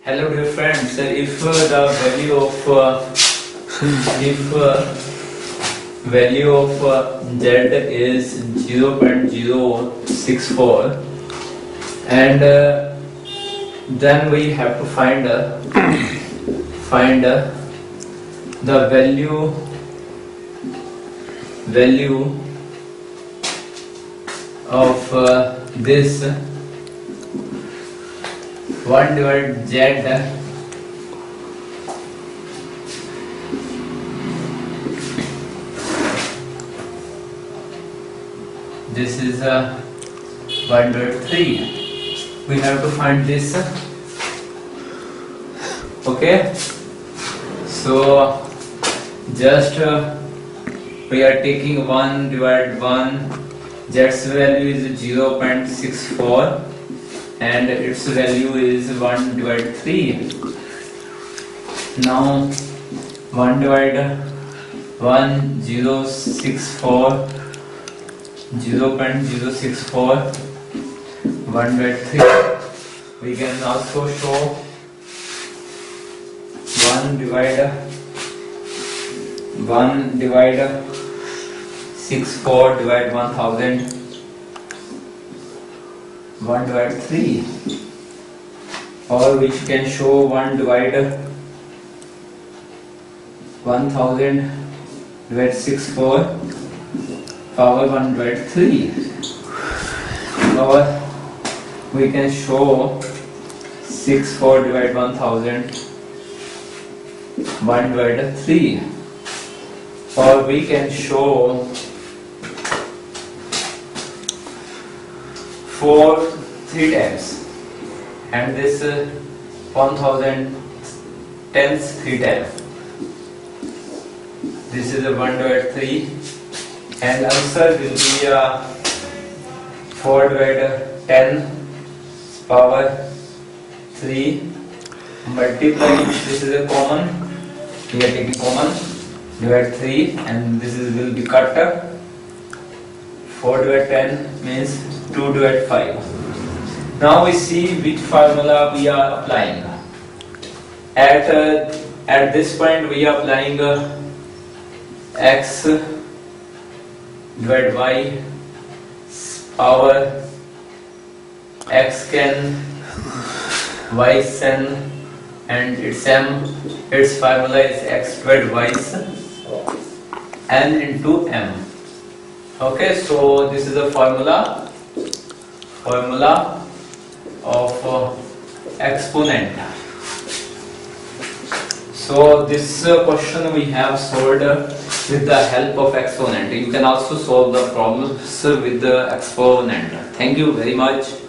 Hello dear friends, if the value of if value of z is 0.064 and then we have to find the value of this 1 divided z. This is 1 divided 3. We have to find this. Okay, so just we are taking 1 divided 1. Z's value is 0.64 and its value is 1 divided 3. Now 1 divided 1 0.064 1 divided 3. We can also show 1 divided 64 divided 1000 1 divided 3, or which can show 1 divided 1000 divided 64 power 1 divided 3, or we can show 64 divided 1000 1 divided 3, or we can show 3 times, and this 1000 tens 3 times. This is a 1 divided 3, and answer will be 4 divided 10 power 3 multiply. This is a common. We are taking common. Divide 3, and this will be cut. 4 divided 10 means 2 divided 5. Now we see which formula we are applying. At this point we are applying x divided y power x can y sen, and its formula is x divided y n into m. Okay, so this is the formula of exponent. So this question we have solved with the help of exponent. You can also solve the problems with the exponent. Thank you very much.